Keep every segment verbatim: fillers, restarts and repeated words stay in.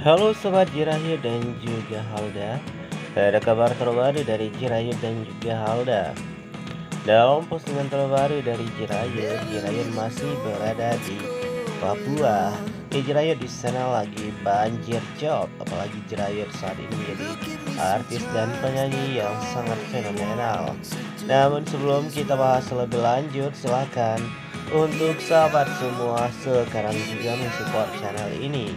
Halo Sobat Jirahya dan juga Halda. Ada kabar terbaru dari Jirahya dan juga Halda. Dalam postingan terbaru dari Jirahya, Jirahya masih berada di Papua. Ya, Jirahya di sana lagi banjir job, apalagi Jirahya saat ini menjadi artis dan penyanyi yang sangat fenomenal. Namun sebelum kita bahas lebih lanjut, silahkan untuk sahabat semua sekarang juga mensupport channel ini.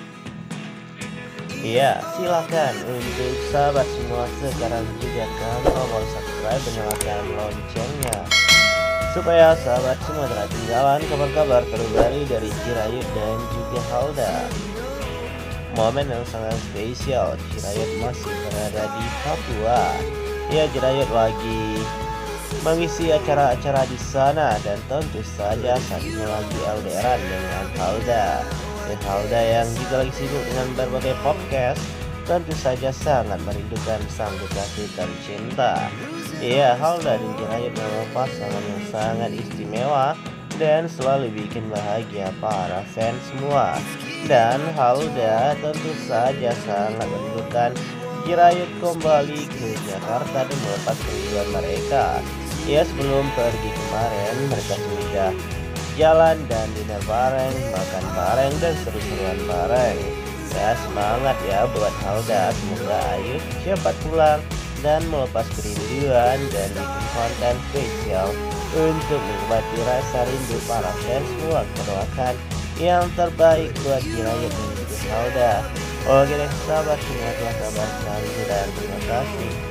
Iya, silakan untuk sahabat semua sekarang juga tekan tombol subscribe dan nyalakan loncengnya supaya sahabat semua tidak ketinggalan kabar-kabar terbaru dari Jirahya dan juga Halda. Momen yang sangat spesial, Jirahya masih berada di Papua. Ya, Jirahya lagi mengisi acara-acara di sana dan tentu saja saat ini lagi L D R-an dengan Halda. Dan Halda yang juga lagi sibuk dengan berbagai podcast, tentu saja sangat merindukan sang kekasih tercinta. Iya, Halda dan Jirahya memang pasangan yang sangat istimewa dan selalu bikin bahagia para fans semua. Dan Halda tentu saja sangat merindukan Jirahya kembali ke Jakarta dan melepas kerinduan mereka. Ya, sebelum pergi kemarin mereka sudah jalan dan dinner bareng, makan bareng dan seru-seruan bareng. Ya, semangat ya buat Halda, semoga Ayu cepat pulang dan melepas kerinduan dan bikin konten spesial untuk mengobati rasa rindu para fans semua. Doakan yang terbaik buat Jirahya dan juga Halda. Oke deh sahabat, semua telah kabar sekali dan terima kasih.